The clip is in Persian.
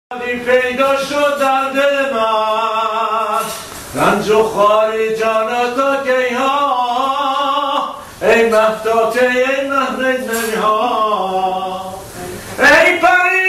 پیدا شد در دل من رنج و خاری جانتا که ها ای مهتاته ای مهرد نها ای پری